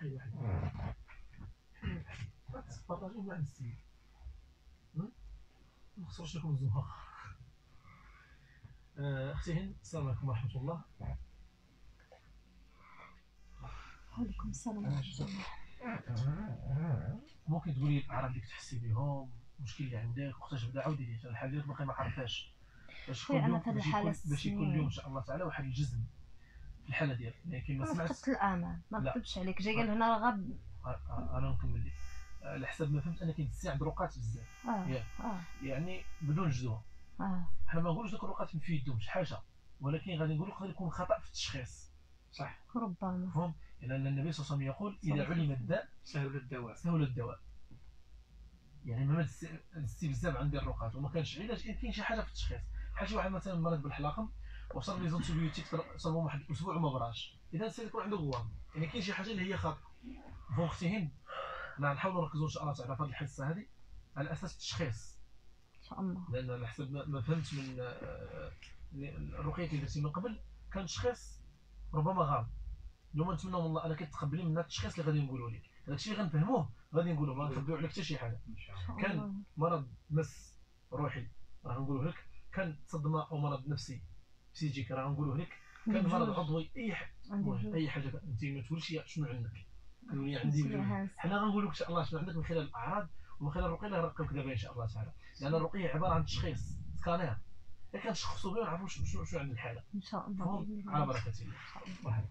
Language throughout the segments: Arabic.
أي واحد تفرجوا مع السيد ما نخسروش لكم الزهر. أختي هند، السلام عليكم ورحمة الله. وعليكم السلام ورحمة الله. ممكن تقولي الأعراض اللي تحسي بهم، المشكل اللي عندك، وقتاش بدا عاودي لي الحاله ديالك باقي ما عرفتهاش. باش يكون اليوم ان شاء الله تعالى واحد الجزم في الحاله ديالك، لكن ما سمعتش. فقدت الامل، ما نكذبش عليك، جاي هنا غاب. انا نكمل لك على حسب ما فهمت انك تستعمل الرقات بزاف. يعني بدون جدوى. حنا ما نقولوش داك الرقات ما فيدهمش حاجه، ولكن غادي نقول يقدر يكون خطا في التشخيص. صح ربما مفهوم، لان النبي صلى الله عليه وسلم يقول اذا علم الداء سهل الدواء. يعني ما دزتي بزاف عندي الرقات وما كانش علاج، كاين شي حاجه في التشخيص. بحال شي واحد مثلا مرض بالحلاقم وصل لي زونتيبيوتيك صابهم واحد الاسبوع وما براش، اذا السيد يكون عنده غوام، يعني كاين شي حاجه اللي هي خاطئه. فوق اختي هند، نحاولوا نركزوا ان شاء الله تعالى في هذه الحصه هذه على اساس التشخيص ان شاء الله، لان على حسب ما فهمت من الرقيه اللي درتي من قبل كان تشخيص ربما غلط. اليوم نتمنى من الله انك تقبلي منا التشخيص اللي غادي نقولوا لك، داكشي اللي غنفهموه غادي نقولوا، ما نخبيو عليك حتى شي حاجه. كان مرض مس روحي راه نقولوه لك، كان صدمه او مرض نفسي بسيجيك راه نقولوه لك، كان مرض عضوي اي حاجه انت ما تقولش شنو عندك، قولي عندي بجوج. حنا غنقول لك ان شاء الله شنو عندك من خلال الاعراض ومن خلال الرقيه اللي غنرقيوك دابا ان شاء الله تعالى، لان الرقيه عباره عن تشخيص سكانير، الا كنشخصوا به ونعرفوا شنو عند الحاله ان شاء الله على بركه الله.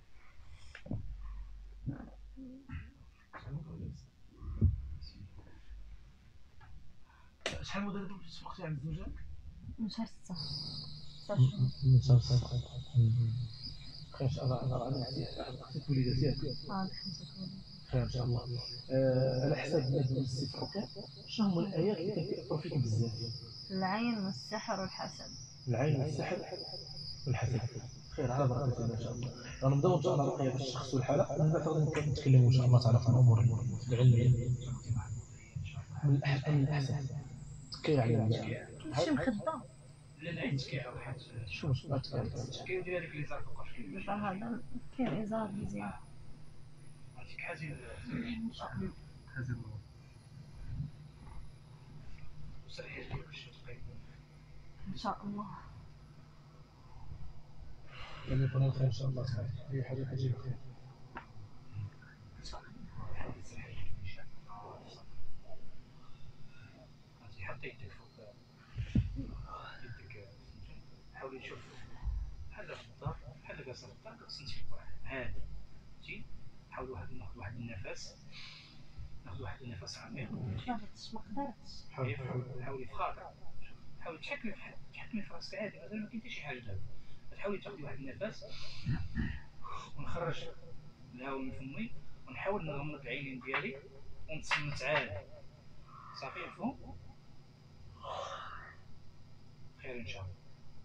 شحال مده تفوقتي عند زوجك؟ من شهر 6. من شهر 6 خير ان شاء الله. انا غادي اختي وليدات ياك؟ خير ان شاء الله. على حسب الرقيه شنو هما الايات اللي كتاثروا فيك بزاف؟ العين والسحر والحسد. العين والسحر والحسد. خير على بركه الله ان شاء الله. غنبداو ان شاء الله رقيه باش الشخص والحاله، ومن بعد غادي نتكلموا ان شاء الله تعالى في الامور العلميه. من الاحسن تكي على شي مخده لا العين تكيع واحد شو كاين ديال هذيك اللي زار فوق دابا هذا كاين ازار مزيان هذيك حاجه هذا وسرحي ديال الشيء تقريبا ان شاء الله. يعني يكون الخير ان شاء الله تعالى. اي حاجه تجي بخير. حط يدك فوق يدك، حاول تشوف بحال في الدار، بحال كاسر الدار كتسنت فيك واحد هادي تجي. حاول ناخذ واحد النفس، ناخذ واحد النفس عميق. ما قدرتش. حاولي في خاطرك، حاولي تحكمي في راسك عادي، مازال ما كاين حتى شي حاجه دابا. تحاولي تاخذي واحد النفس ونخرج الهواء من فمي، ونحاول نغمض العينين ديالي ونتصنت عادي. صافي مفهوم؟ خير ان شاء الله.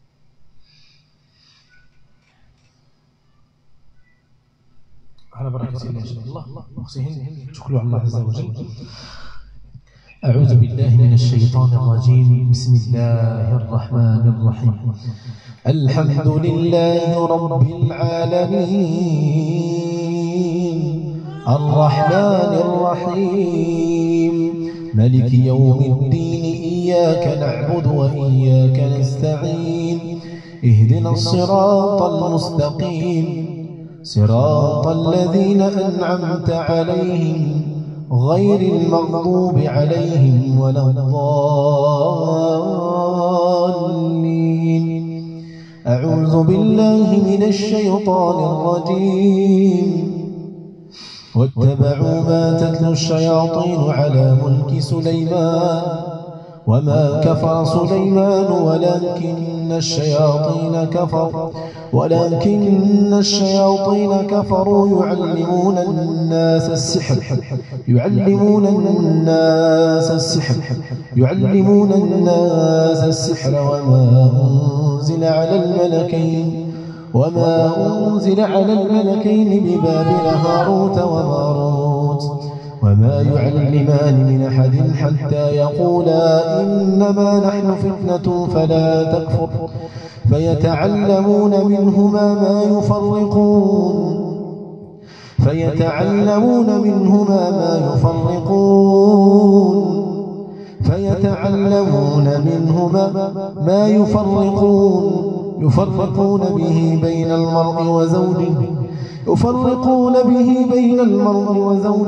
على بركه الله ان شاء الله. اختي هند تشكروا على الله عز وجل. أعوذ بالله من الشيطان الرجيم. بسم الله الرحمن الرحيم. الحمد لله رب العالمين الرحمن الرحيم ملك يوم الدين. إياك نعبد وإياك نستعين. اهدنا الصراط المستقيم صراط الذين أنعمت عليهم غير المغضوب عليهم ولا الضالين. أعوذ بالله من الشيطان الرجيم. واتبعوا ما تتلو الشياطين على ملك سليمان وما كفر سليمان ولكن الشياطين كفروا يعلمون الناس السحر وما أنزل على الملكين ببابل هاروت وماروت وما يعلمان من أحد حتى يقولا إنما نحن فتنة فلا تكفر فيتعلمون منهما ما فيتعلمون منهما ما يفرقون به بين المرء وزوجه يفرقون به بين المرء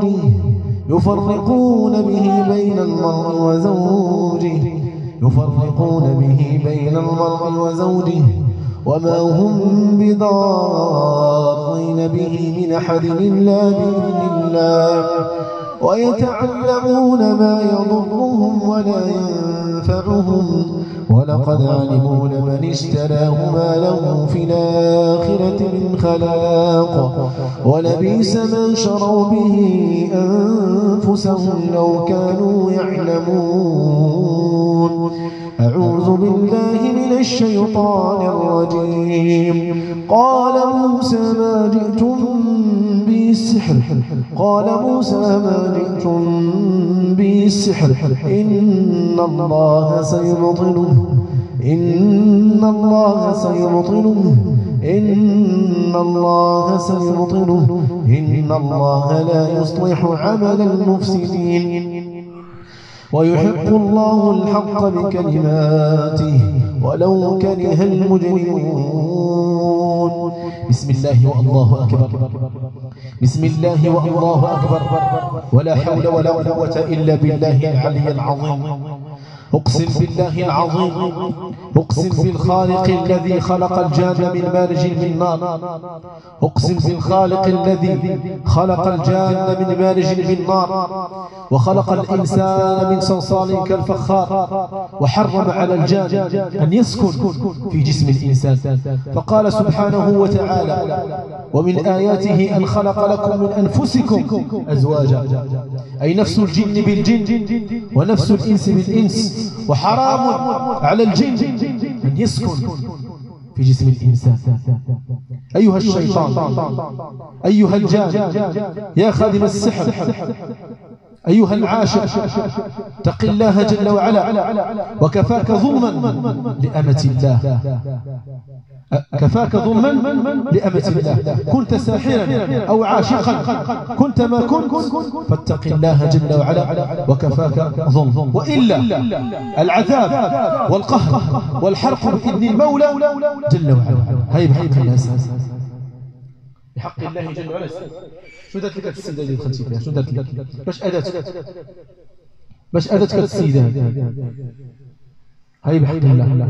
وزوجه وما هم بضارين به من أحد إلا بإذن الله ويتعلمون ما يضرهم ولا ينفعهم ولقد علموا لمن اشتراه ما له في الآخرة من خلاق ولبئس ما شروا به أنفسهم لو كانوا يعلمون. أعوذ بالله من الشيطان الرجيم. قال موسى ما جئتم به السحر إن الله سيبطله إن الله لا يصلح عمل المفسدين ويحق الله الحق بكلماته ولو كره المجرمون. بسم الله والله أكبر ولا حول ولا قوة إلا بالله العلي العظيم. أقسم بالله العظيم أقسم بالخالق الذي خلق الجان من مارج من نار وخلق الإنسان من صلصال كالفخار وحرم على الجان أن يسكن في جسم الإنسان فقال سبحانه وتعالى ومن آياته أن خلق لكم من أنفسكم أزواجا أي نفس الجن بالجن ونفس الإنس بالإنس وحرام على الجن أن يسكن في جسم الإنسان. أيها الشيطان أيها الجان يا خادم السحر أيها العاشق اتق الله جل وعلا وكفاك ظلما لأمة الله كنت ساحرا أو عاشقا كنت ما كنت فاتق الله جل وعلا وكفاك ظلم وإلا العذاب والقهر والحرق بإذن المولى جل وعلا. هاي بحق الناس بحق الله جل وعلا. شو دارت لك السيدة اللي دخلتي فيها؟ شو دارت لك؟ باش أذتك السيدة؟ هاي بحق الله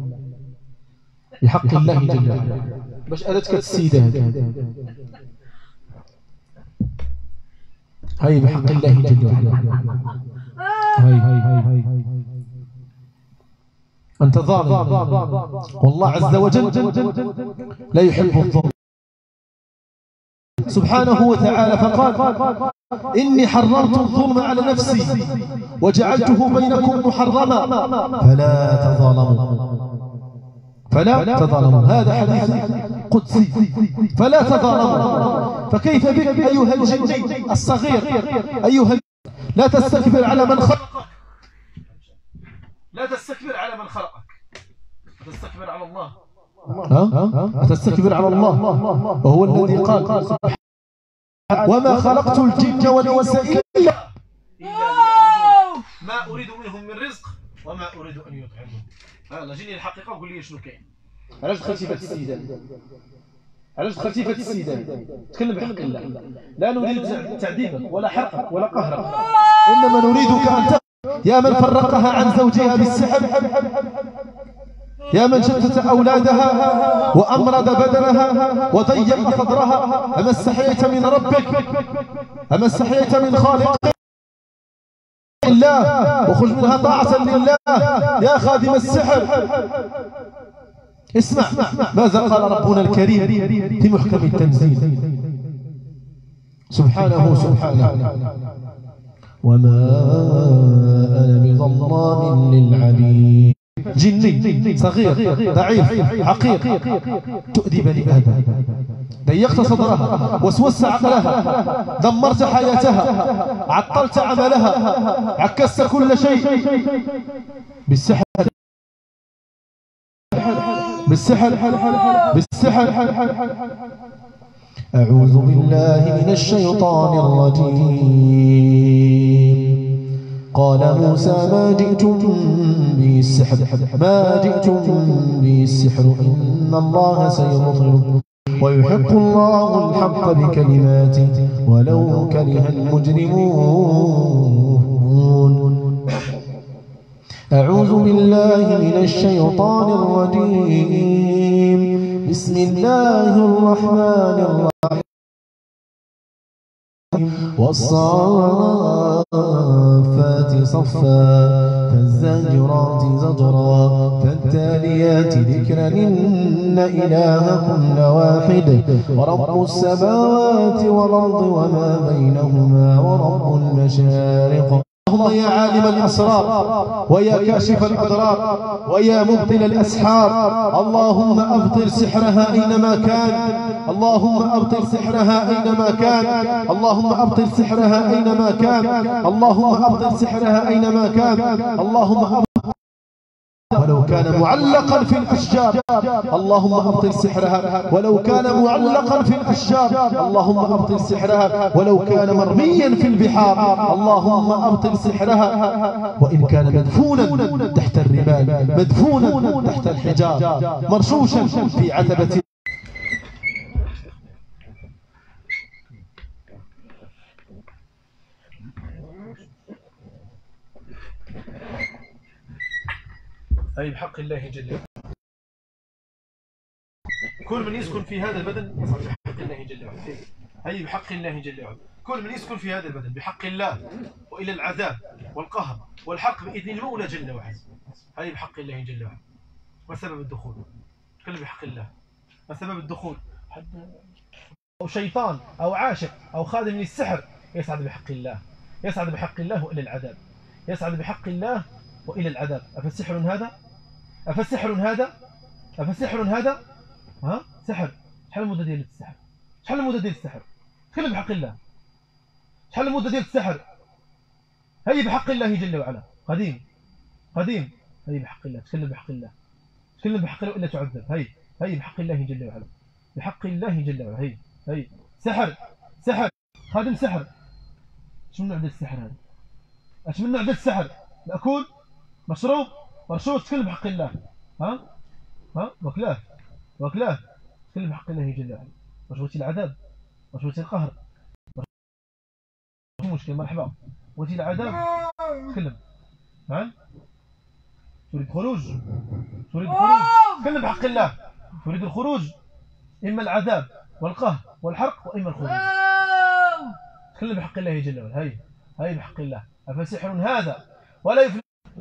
بحق الله جل وعلا. باش أذتك السيدة؟ هاي بحق الله جل وعلا. هاي أنت ظالم والله عز وجل لا يحب الظلم سبحانه وتعالى فقال إني حرمت الظلم على نفسي وجعلته بينكم محرما فلا تظالموا. هذا حديث قدسي فلا تظالموا. فكيف بك أيها الجن الصغير لا تستكبر على من خلقك تستكبر على الله تستكبر على الله وهو الذي قال وما خلقت الجن والإنس إلا ليعبدون ما أريد منهم من رزق وما أريد أن يطعمون. هلا جيني الحقيقة وقول لي شنو كاين. علاش دخلتي فهاد السيدان؟ تكلم بحق الله. لا نريد تعذيبك ولا حرقك ولا قهرك إنما نريدك أن يا من فرقها عن زوجها بالسحر يا من شتت أولادها وأمرض بدنها وضيق صدرها أما استحييت من ربك أما استحييت من خالق الله وخرج منها طاعة لله يا خادم السحر. اسمع ماذا قال ربنا الكريم في محكم التنزيل سبحانه وما أنا بظلام للعبيد. جني صغير ضعيف عقيق تؤذي بني آدم ضيقت صدرها وسوست عقلها دمرت حياتها عطلت عملها عكست كل شيء بالسحر أعوذ بالله من الشيطان الرجيم. قال موسى ما جئتم به السحر إن الله سيبطله ويحق الله الحق بكلماته ولو كره المجرمون. أعوذ بالله من الشيطان الرجيم. بسم الله الرحمن الرحيم. والصافات صفا فالزاجرات زجرا فالتاليات ذكرا إن إلهكم لواحد ورب السماوات والأرض وما بينهما ورب المشارق. اللهم يا عالم الأسرار ويا كاشف الأضرار ويا مبطل الأسحار، اللهم أبطل سحرها أينما كان، اللهم أبطل سحرها أينما كان، اللهم أبطل سحرها أينما كان، اللهم أبطل سحرها أينما كان، اللهم أبطل ولو كان معلقا في الأشجار، اللهم أبطل سحرها ولو كان معلقا في الأشجار، اللهم أبطل سحرها ولو كان مرميا في البحار، اللهم أبطل سحرها وإن كان مدفونا تحت الرمال، مدفونا تحت الحجار، مرشوشا في عتبة. أي بحق الله جل وعلا كل من يسكن في هذا البدن يصعد بحق الله جل وعلا. أي بحق الله جل وعلا كل من يسكن في هذا البدن بحق الله وإلى العذاب والقهر والحرق بإذن المولى جل وعلا. أي بحق الله جل وعلا. ما سبب الدخول؟ كل بحق الله. ما سبب الدخول؟ أو شيطان أو عاشق أو خادم للسحر يسعد بحق الله، يسعد بحق الله وإلى العذاب، يسعد بحق الله وإلى العذاب. أفسحر هذا؟ أفسحر هذا؟ أفسحر هذا؟ ها؟ سحر. شحال المدة ديال السحر؟ شحال المدة ديال السحر؟ تكلم بحق الله. شحال المدة ديال السحر؟ هي بحق الله جل وعلا. قديم قديم. هي بحق الله. تكلم بحق الله. تكلم بحق الله وإلا تعذب. هي بحق الله جل وعلا. بحق الله جل وعلا. هي سحر سحر خادم سحر. اش من نوع ديال السحر هذا؟ اش من نوع ديال السحر؟ مأكول؟ مشروب؟ مرشوش؟ تكلم بحق الله. ها وكلاه تكلم بحق الله جل وعلا. واش بغيتي العذاب؟ واش بغيتي القهر؟ ماشي مشكل، مرحبا. بغيتي العذاب؟ تكلم. ها تريد خروج؟ تكلم بحق الله. تريد الخروج إما العذاب والقهر والحرق وإما الخروج. تكلم بحق الله جل وعلا. هي بحق الله. أفسحر هذا ولا يفلح.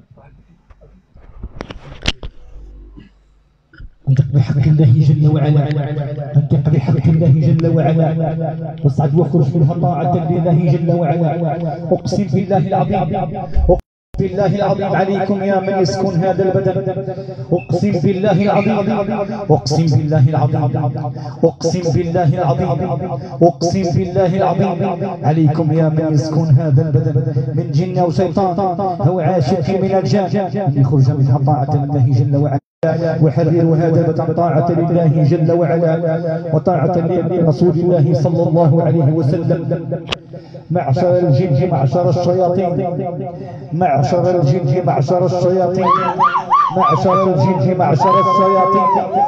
انطق بحق الله جل وعلا، انطق بحق الله جل وعلا، واصعد واخرج منها طاعة لله جل وعلا. اقسم بالله العظيم، اقسم بالله العظيم عليكم يا من يسكن هذا البدن، اقسم بالله العظيم، اقسم بالله العظيم، اقسم بالله العظيم، اقسم بالله العظيم عليكم يا من يسكن هذا البدن من جن او شيطان او عاشق من الجان، يخرج منها طاعة لله جل وعلا. وحرروا هذا البدن طاعة لله جل وعلا وطاعة لرسول الله صلى الله عليه وسلم. معشر الجن معشر الشياطين، معشر الجن معشر الشياطين، معشر الجن معشر الشياطين،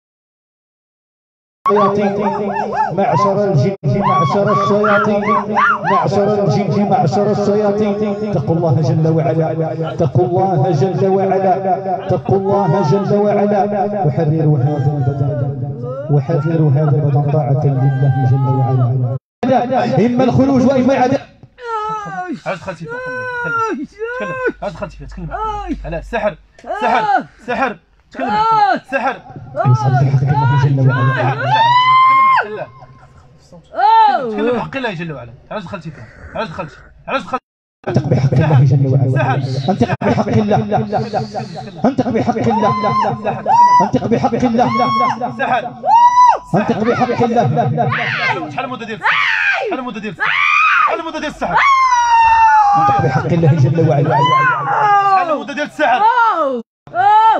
معشر الجن معشر الشياطين، معشر الجن معشر الشياطين. اتقوا الله جل وعلا، اتقوا الله جل وعلا، اتقوا الله جل وعلا. وحرروا هذا البدن، وحرروا هذا البدن طاعة لله جل وعلا. إما الخروج وإما العدم. عاد دخلتي فوق خلي تكلم. عاد دخلتي فيها تكلم على سحر سحر تكلم سحر جل وعلا. تكلم بحق الله جل وعلا. علاش دخلتي فيها؟ علاش دخلتي؟ انطق بحق الله جل وعلا، انطق بحق الله، انطق بحق الله، انطق بحق الله، سحر انطق بحق الله. شحال المدة ديال شحال المدة ديال شحال المدة ديال السحر؟ انطق بحق الله جل وعلا. شحال المدة ديال السحر؟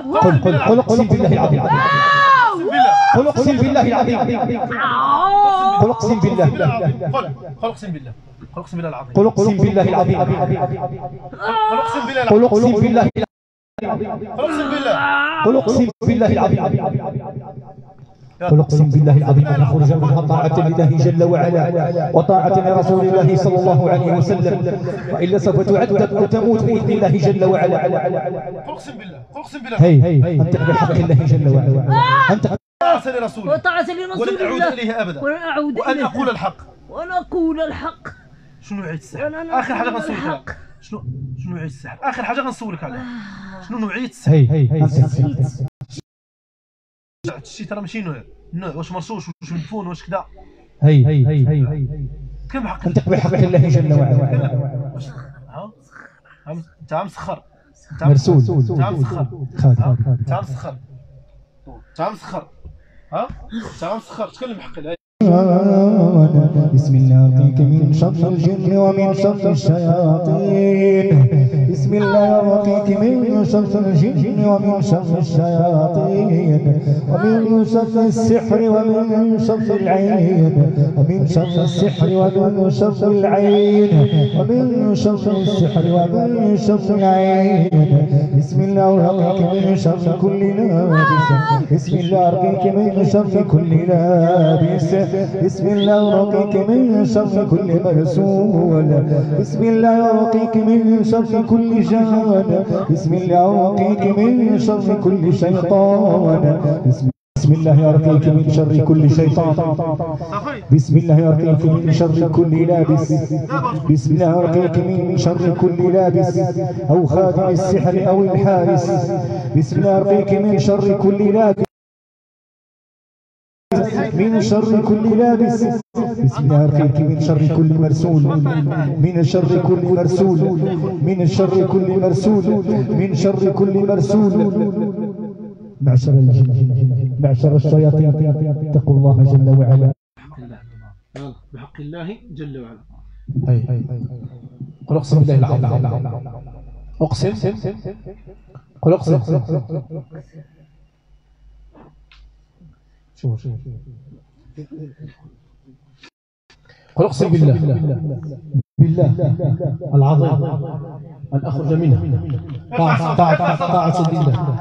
قل اقسم بالله العظيم، قل اقسم بالله العظيم. قل اقسم بالله. قل اقسم بالله. قل اقسم بالله العظيم. قل اقسم بالله العظيم. قل اقسم بالله قل العظيم. اقسم بالله. قل اقسم بالله. قل اقسم بالله العظيم. قل اقسم بالله العظيم ان نخرج منها طاعة لله جل وعلا وطاعة لرسول الله صلى الله عليه وسلم، والا سوف تعذب او تموت باذن الله جل وعلا. قل اقسم بالله. قل اقسم بالله. هي انت بحق الله جل وعلا. انت طاعة لرسوله وطاعة لرسول ولن أعود الله إليه أبدا ولن أعود وأن إليه أقول الحق. وأن أقول الحق. شنو نوعية السحر؟ ولن آخر حاجة أقول غنسولك الحق. عليها. شنو نوعية السحر؟ آخر حاجة غنسولك عليها. شنو نوعية السحر؟ هي الشيء ترى ماشي نوع واش مرشوش واش مدفون واش كذا. هي كان بحق انت بحق الله جل وعلا. ها انت عم مسخر. مرسول. انت عم مسخر. انت عم مسخر. انت عم مسخر. ها انت عم مسخر. تكلم بحق الله. بسم الله أرقيك من شر الجن ومن شر الشياطين. بسم الله أرقيك من شر الجن ومن شر الشياطين ومن شر السحر ومن شر العين ومن شر السحر ومن شر العين ومن شر السحر ومن شر العين. بسم الله أرقيك من شر كل لابس. بسم الله أرقيك من شر كل لابس. بسم الله أرقيك من شر كل مرسول. بسم الله أرقيك من شر كل جان. بسم الله أرقيك من شر كل شيطان. بسم الله أرقيك من شر كل شيطان. بسم الله أرقيك من شر كل لابس. بسم الله أرقيك من شر كل لابس أو خادم السحر أو الحارس. بسم الله أرقيك من شر كل لابس من شر كل لابس. بسم الله أرقيك من شر كل مرسول. من شر كل مرسول. من شر كل مرسول. من شر كل مرسول. معشر الجن معشر الشياطين اتقوا الله جل وعلا. بحق الله جل وعلا. قل اقسم بالله العظيم. اقسم. قل اقسم. شوف قل اقسم بالله العظيم ان اخرج منها طاعة لله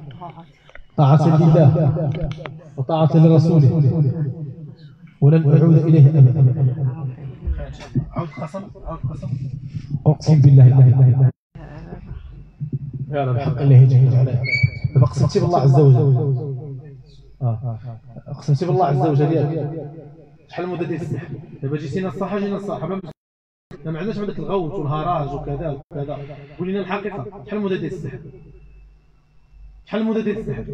وطاعة لرسوله ولن اعود اليه ابدا. عود قسم. اقسم بالله يا رب بحق الله جل وعلا. دابا قسمتي بالله عز وجل. اقسمتي بالله عز وجل ديالك. شحال المده ديال السحر؟ دابا جيتينا الصحه جينا الصحه ما عندناش هذاك الغوت والهراج وكذا وكذا. قول لنا الحقيقه شحال المده ديال السحر؟ شحال المده ديال السحر؟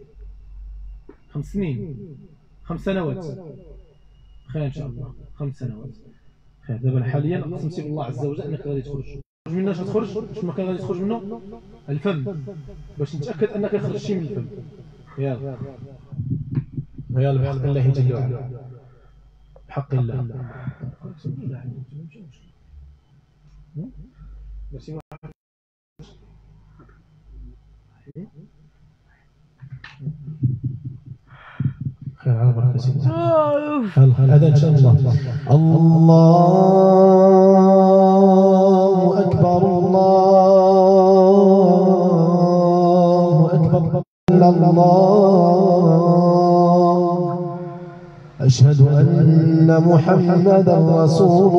5 سنين 5 سنوات. خير ان شاء الله 5 سنوات. خير دابا حاليا اقسمتي بالله عز وجل انك غادي تخرج منه. اش تخرج؟ شنو كان غادي تخرج منه؟ الفم، باش نتاكد انك خرجتي من الفم. يلا بحق الله جل وعلا. بحق الله. خير على بركة سيدي. هذا ان شاء الله. الله اكبر الله اكبر. الله أشهد أن محمدا رسول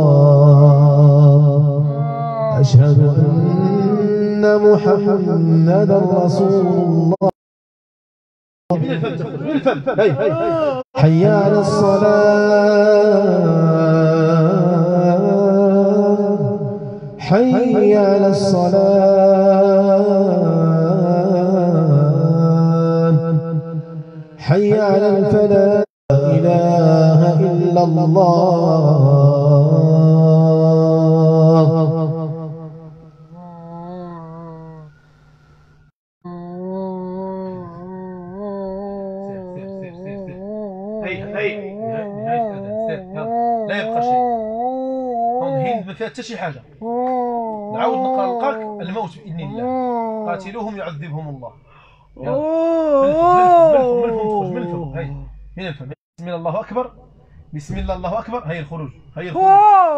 الله. أشهد أن محمدا رسول الله. من الفم. حي على الصلاة. حي على الصلاة. حي على الفلاح. لا إله إلا الله. لا يبقى شيء. هند ما فيها حتى شي حاجه. نعاود نلقاك الموت باذن الله. قاتلوهم يعذبهم الله. من الفم. من الفم. من الفم. بسم الله اكبر. بسم الله الله اكبر. هي الخروج، هي الخروج.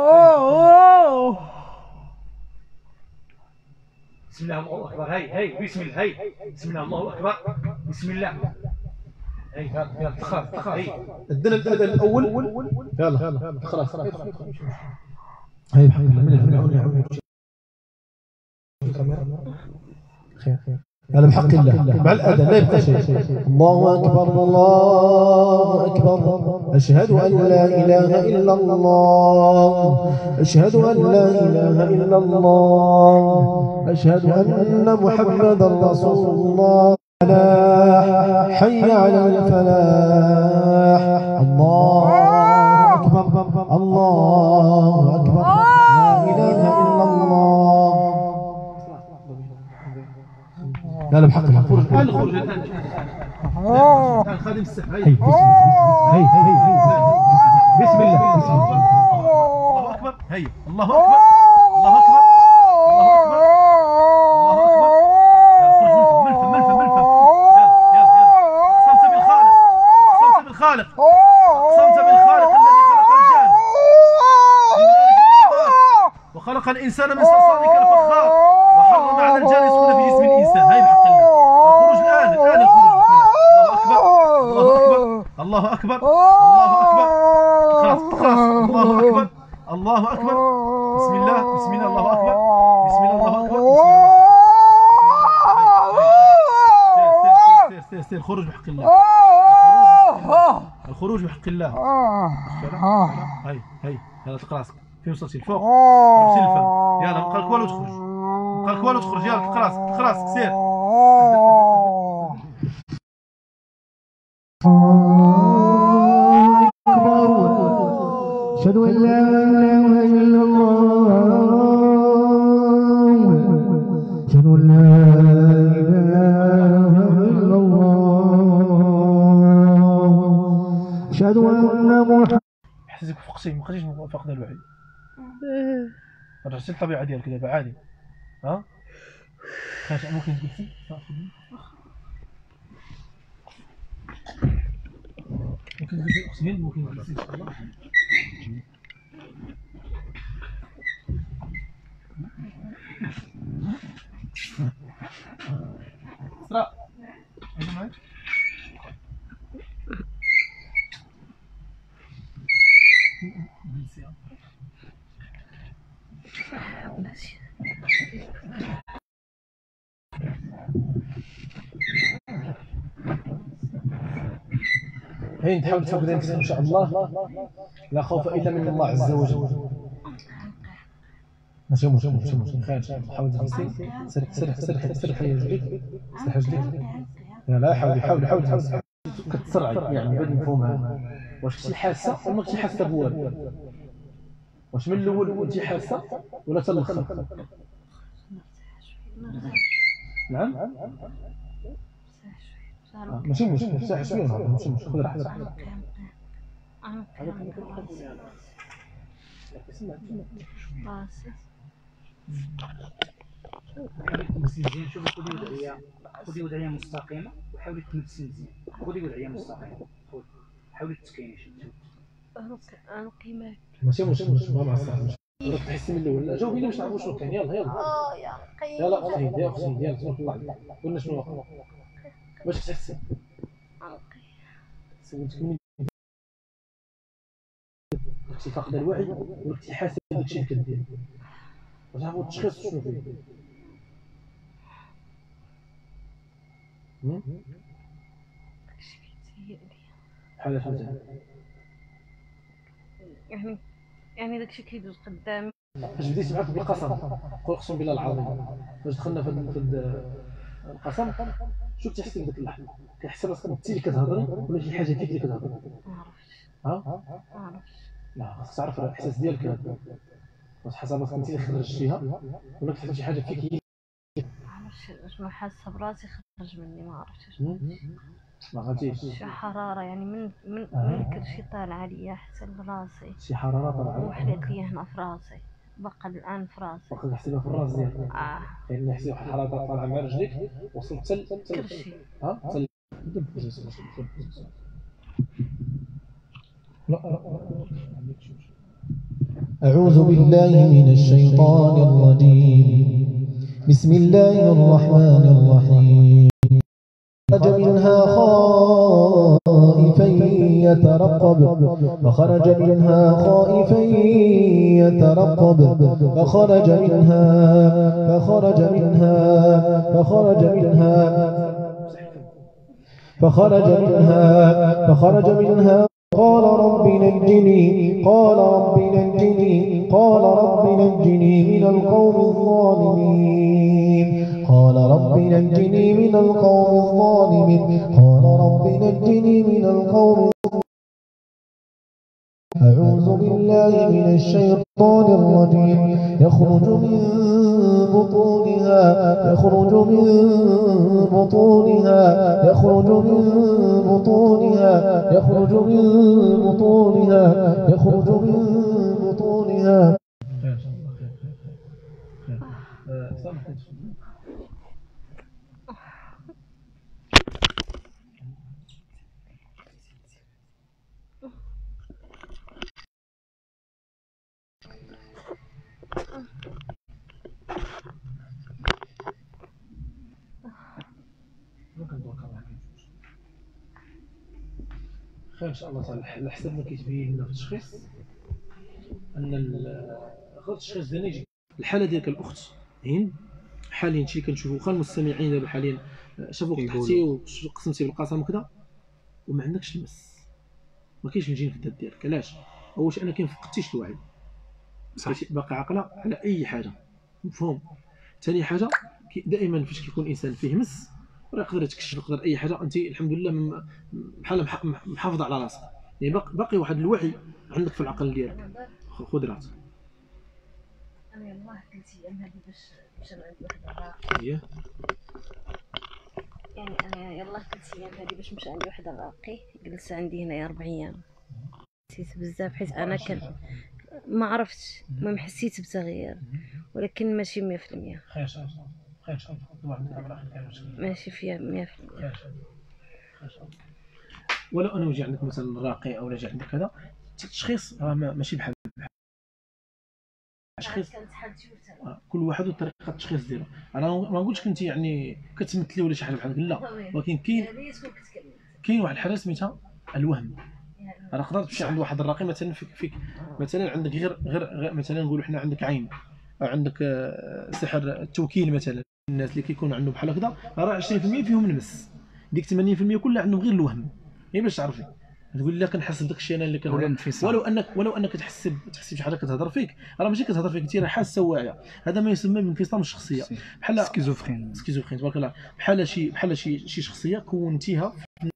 بسم الله الله اكبر. هي بسم الله. هي بسم الله الله اكبر. بسم الله. هي يلا خلاص خلاص. ادنا الاذان الاول. يلا خلاص. هاي بحق الله. خير هذا بحق الله مع الأذان لا يبقى شيء. الله أكبر الله أكبر أشهد أن لا إله إلا الله أشهد أن لا إله إلا الله أشهد أن محمدا رسول الله حي على الفلاح. الله أكبر الله أكبر لا إله إلا الله. لا بحق الله. الخروج الان. خادم السحر. هي بسم الله. الله اكبر. هي الله اكبر الله اكبر الله اكبر الله اكبر. من الفم. يلا اقسمت بالخالق. اقسمت بالخالق. اقسمت بالخالق الذي خلق الجان من نار وخلق الانسان من صلصال كالفخار وحرم على الجان يسكن في جسم الانسان. هاي بحق الله. الخروج الان الخروج. الله اكبر الله اكبر. خلاص الله اكبر الله اكبر. بسم الله الله اكبر. بسم الله الله اكبر. سير الخروج بحق الله. الخروج بحق الله. هاي يلا تلقى راسك فين وصلتي الفوق. تمشي للفم. يلا مبقالك والو تخرج. مبقالك والو تخرج. يلا تلقى راسك سير. أشهد أن لا إله إلا الله أشهد أن لا إله إلا الله أشهد أن محمد. حسيتك فقتي ما بقيتيش فاقد الوعي. رجعتي للطبيعة ديالك دابا عادي. ها ممكن تجلسي. ممكن تجلسي اقسمين. ممكن تجلسي ان شاء الله. اسراء اجي معك. هين تحاول تفقد نفسك ان شاء الله. لا خوف الا من الله عز وجل. ماشي خير. حاول تنسي. سرح رجليك. سرح رجليك. لا حاول كتسرعي يعني بهذا المفهوم هذا. واش كنتي حاسه وما كنتي حاسه بوالو؟ واش من الاول كنتي حاسه ولا حتى الاخر؟ نعم ماشي مشكل. ساعه شويه ماشي مشكل. خذ راحتك. تنفسي مزيان. شوفي خذي ودعيه مستقيمه وحاولي تنفسي مزيان. خذي ودعيه مستقيمه. حاولي تسكني شويه. نقيمك ماشي ما مع الصح. راك تحسي من الاول. جاوبيني باش نعرفوا شنو كاين. يلا يا قيم. يلا اختي يلا تبارك الله عليك. قلنا شنو واقع. باش تحسي سولتك من كنتي فاقده الوعي ولا كنتي حاسه بداكشي اللي كدير. باش نعرفوا التشخيص شنو فيه. بحال فهمتها. يعني داكشي كيدوز قدامي. فاش بديت معاك بالقسم قول اقسم بالله العظيم. فاش دخلنا في القسم شو كتحسي بديك اللحظه؟ كتحسي راسك انت اللي كتهضري ولا شي حاجه فيك اللي كتهضر؟ ما عرفتش. ها؟ ما عرفتش. لا خاصك تعرف الاحساس ديالك هذا. واش حاسه راسك انت اللي خرجتيها ولا كتحس شي حاجه فيك هي؟ ما عرفتش شنو حاسه براسي خرج مني. ما عرفتش ما غاديش. شي حراره يعني من كرشي طالع عليا حتى لراسي. شي حراره طالعه وحلات لي هنا في راسي. بقى الان في راسي. باقي كتحسبها في الراس ديالك. يعني حسيت واحد الحراره طالعه مع رجليك وصلت حتى كرشي. ها أعوذ بالله من الشيطان الرجيم. بسم الله الرحمن الرحيم. فخرج منها خائفا يترقب فخرج منها خائفا يترقب فخرج منها فخرج منها فخرج منها فخرج منها فخرج منها قال رب نجني قال رب نجني قال رب نجني من القوم الظالمين قال رب نجني من القوم الظالمين قال رب نجني من القوم. أعوذ بالله من الشيطان الرجيم. يخرج من بطونها يخرج من بطونها يخرج من بطونها يخرج من بطونها يخرج من بطونها. خير ان شاء الله تعالى. على حسب ما كيتبين لنا في التشخيص ان غير التشخيص ديالنا يجي الحاله ديالك الاخت هند حاليا شي كنشوفوا واخا المستمعين دابا حاليا شافوك تحتي وقسمتي بالقسم وكذا وما عندكش المس، ما كاينش الجين في الذات ديالك. علاش؟ اول شيء انك ما فقدتيش الوعي، باقي عاقله على اي حاجه، مفهوم؟ ثاني حاجه دائما فاش كيكون الانسان فيه مس راه يقدر يتكشف، يقدر اي حاجه، انت الحمد لله بحال محافظه على راسك، يعني باقي واحد الوعي عندك في العقل ديالك. خضرات انا يلاه 3 ايام هذه باش انا عندي واحد الراقي، يعني انا يلاه 3 ايام هذه باش نمشي عندي واحد الراقي جلس عندي هنايا 4 ايام. حسيت بزاف حيت انا كان ما عرفتش، ما حسيت بتغيير ولكن ماشي 100%. خير ان شاء الله، خير ان شاء الله، ماشي فيها 100%. خير ان شاء الله. ولو انا وجي عندك مثلا راقي او جا عندك كذا التشخيص راه ماشي بحال التشخيص، كل واحد وطريقه التشخيص ديالو. انا ما نقولش انت يعني كتمثلي ولا شي حاجه بحال هكا، لا، ولكن كاين واحد الحاله سميتها الوهم. انا قدرت تمشي عند واحد الراقي مثلا فيك مثلا عندك غير مثلا نقولوا حنا عندك عين او عندك سحر التوكيل مثلا. الناس اللي كيكون عندهم بحال هكذا راه 20% فيهم المس، ديك 80% كلها عندهم غير الوهم. هي باش تعرفي تقول لا كنحس بداك الشيء انا اللي كنهضر، ولو انك تحس بشي حاجه كتهضر فيك، راه ماشي كتهضر فيك انت، راه حاسه واعيه. هذا ما يسمى بانفصام الشخصيه، بحال سكيزوفرين تبارك الله، بحال شي شخصيه كونتيها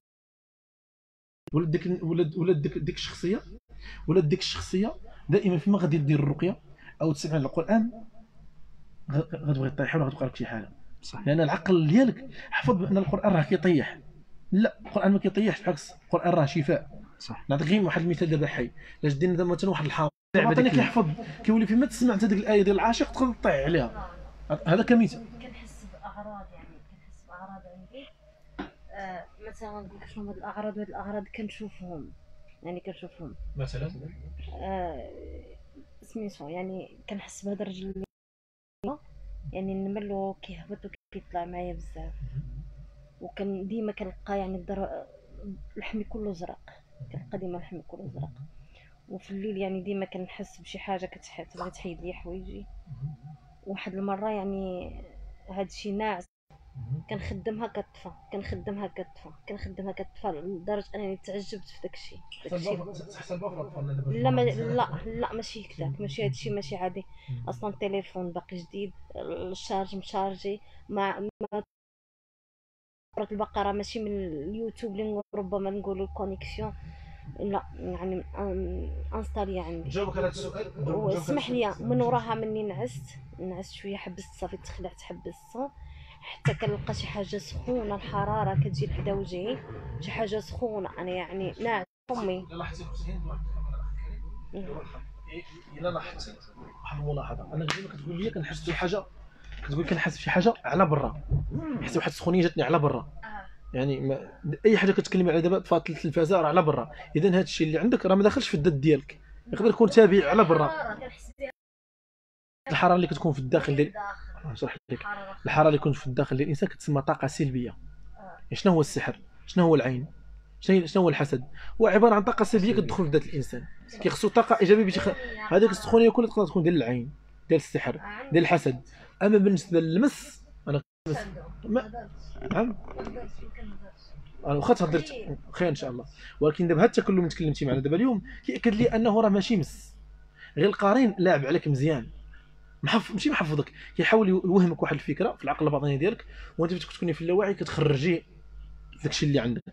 ولد ديك الشخصيه، ولد ديك الشخصيه دائما فيما غادي دير الرقيه او تسمع القران غتبغي تطيح ولا غتوقع لك شي حاجه، صح؟ لان العقل ديالك حفظ ان القران راه كيطيح. لا، القران ما كيطيحش، بالعكس القران راه شفاء، صح؟ نعطيك غير واحد المثال دابا حي. لاش دينا دابا مثلا واحد الحافظ عطاني كيحفظ كيولي فيما تسمع انت ديك الايه ديال العاشق تقدر تطيح عليها. هذا كمثال. كنحس باعراض، يعني كنحس باعراض عندي مثلا نقول لك شنو هاد الاعراض، وهاد الاعراض كنشوفهم، يعني كنشوفهم مثلا سميتو، يعني كنحس بهاد الرجل يعني النمل كيهبط وكيطلع معايا بزاف، وكان ديما كنلقى يعني لحمي كله زرق، كنلقى ديما لحمي كله زرق. وفي الليل يعني ديما كنحس بشي حاجه كتبغي تحيد لي حوايجي. واحد المره يعني هادشي ناعس كنخدمها كطفى لدرجه انني تعجبت في داكشي. لا لا ماشي هكذاك، ماشي هادشي ماشي عادي اصلا. التليفون باقي جديد، الشارج مشارجي، مع سورة البقره ماشي من اليوتيوب اللي ربما نقولوا الكونيكسيون، لا يعني انستالي عندي. جاوبك على هذا السؤال واسمح لي من وراها مني نعست شويه، حبست صافي، تخلعت حبست حتى كنلقى شي حاجه سخونه، الحراره كتجي لحدا وجهي، شي حاجه سخونه، انا يعني ناعس امي. لاحظتي اختي الا لاحظتي واحد الملاحظه، انا ديما كتقول لي كنحس بشي حاجه، كتقول كنحس بشي حاجه على برا، حسيت واحد السخونيه جاتني على برا، يعني اي حاجه كتكلمي على دابا طفات التلفازه راه على برا، اذا هذا الشيء اللي عندك راه ما داخلش في الذات ديالك، يقدر يكون تابع على برا. الحراره اللي كتكون في الداخل ديال نشرح لك، الحراره اللي كتكون في الداخل ديال الانسان كتسمى طاقه سلبيه. شنو هو السحر؟ شنو هو العين؟ شنو هو الحسد؟ هو عباره عن طاقه سلبيه كتدخل في ذات الانسان، كيخصو طاقه ايجابيه باش هذيك السخونيه كلها تقدر تكون ديال العين، ديال السحر، ديال الحسد. اما بالنسبه للمس انا نعم انا واخا تهضرت خير ان شاء الله، ولكن دابا هاد التكلم اللي تكلمتي معنا دابا اليوم كيأكد لي انه راه ماشي مس، غير القارين لاعب عليك مزيان، ماشي محفظك، كيحاول يوهمك واحد الفكره في العقل الباطني ديالك، وانت كتكوني في اللاوعي كتخرجي داكشي اللي عندك.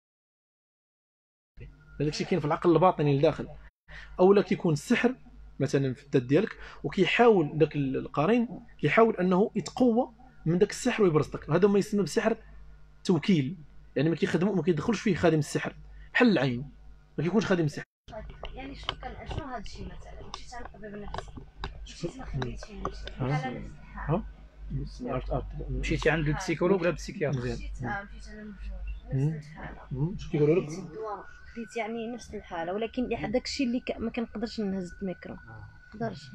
داكشي كاين في العقل الباطني لداخل، اولا كيكون السحر مثلا في الذات ديالك، وكيحاول داك القرين كيحاول انه يتقوى من داك السحر ويبرزك. هذا ما يسمى بسحر توكيل، يعني ما كيدخلش فيه خادم السحر، بحال العين ما كيكونش خادم السحر. يعني شنو هذا الشيء مثلا مشيت عند الطبيب النفسي مشيت ما خديتش فيه على نفس الحال، مشيتي عند البسيكولوج ولا البسيكياتر؟ مشيت عند نفس الحاله، شنو كيقولوا لك؟ خديت يعني نفس الحاله، ولكن داك الشيء اللي ما كنقدرش نهز الميكرو، ما نقدرش.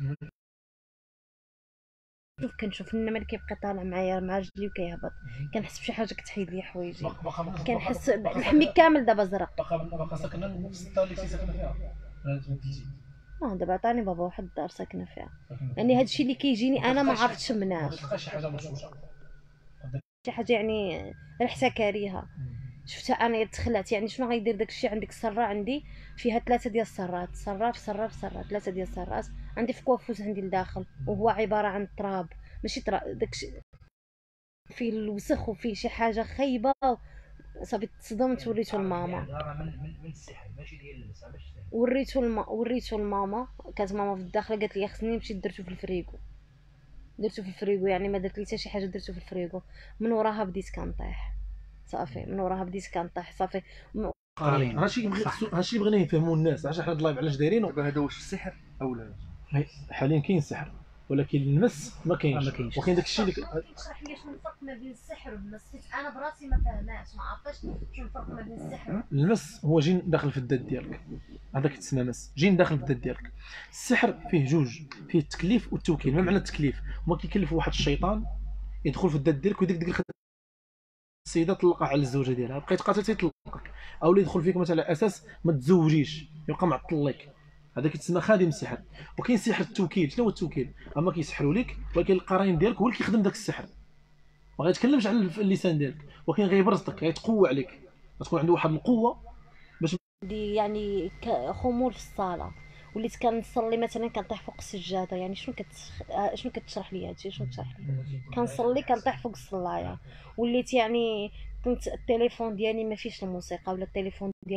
كنشوف النمل كيبقى طالع معايا مع رجلي وكيهبط، كنحس بشي حاجه كتحيد لي حوايجي، كنحس لحمي كامل دابا زرق. باقا ساكنه نفس الدار اللي ساكنه فيها؟ دابا عطاني بابا واحد الدار ساكنه فيها، يعني هذا الشيء اللي كيجيني انا ما عرفتش مناش، شي حاجه مشوشه، شي حاجه يعني ريحتها كارهه شفتها انا تخلعت. يعني شنو غيدير داك الشيء؟ عندك السره عندي فيها 3 ديال السرات، سره في سره في سره، 3 ديال السرات عندي في كوافوس عندي لداخل، وهو عباره عن تراب، ماشي تراب داك الشيء فيه الوسخ وفيه شي حاجه خايبه. صافي تصدمت وريته لماما، من السحر ماشي ديال اللبس، باش وريته لماما، كانت ماما في الداخل قالت لي خصني نمشي درتو في الفريغو، درتو في الفريغو، يعني ما درت لي حتى شي حاجه، درتو في الفريغو. من وراها بديت كنطيح صافي، من وراها بديت كنطيح صافي. هادشي اللي بغينا يفهموا الناس، علاش حنا اللايف علاش دايرينه. دابا هذا واش السحر او لا؟ حاليا كاين السحر، ولكن المس ما كاينش، وكاين داك الشيء اللي تشرح لي شنو الفرق ما بين السحر والمس، انا براسي ما فاهماش، ما عرفتش شنو الفرق ما بين السحر. المس هو جين داخل في الذات ديالك، هذا كيتسمى مس، جين داخل في الذات ديالك. السحر فيه جوج، فيه التكليف والتوكيل. ما معنى التكليف؟ هما كيكلف واحد الشيطان يدخل في الذات ديالك ويديك ديك السيده طلقها على الزوجه ديالها، بقيت قاتل تيطلقك، او يدخل فيك مثلا على اساس ما تزوجيش يبقى معطل لك، هذا كيتسمى خادم السحر. وكاين سحر التوكيل. شنو هو التوكيل؟ اما كيسحروا لك، ولكن القرين ديالك هو اللي كيخدم داك السحر، ما غيتكلمش على اللسان ديالك، ولكن غيبرزك، غيتقوى عليك، غتكون عنده واحد القوه باش يعني خمول في الصاله. وليت كنصلي مثلا كنطيح فوق السجاده، يعني شنو كتشرح لي هادشي؟ شنو كتشرح لي؟ كنصلي كنطيح فوق الصلايه. وليت يعني كنت التليفون ديالي ما فيش الموسيقى، ولا التليفون ديالي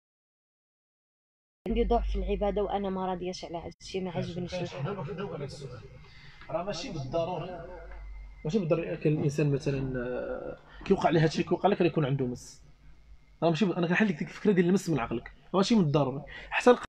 عندي ضعف في العباده، وانا ما راضياش على هادشي، ما عجبنيش. راه ماشي بالضروري كان الانسان مثلا كيوقع له هادشي، كيوقع لك يكون عنده مس. راه ماشي انا كنحل لك ديك الفكره ديال المس من عقلك، ماشي من الضروري حتى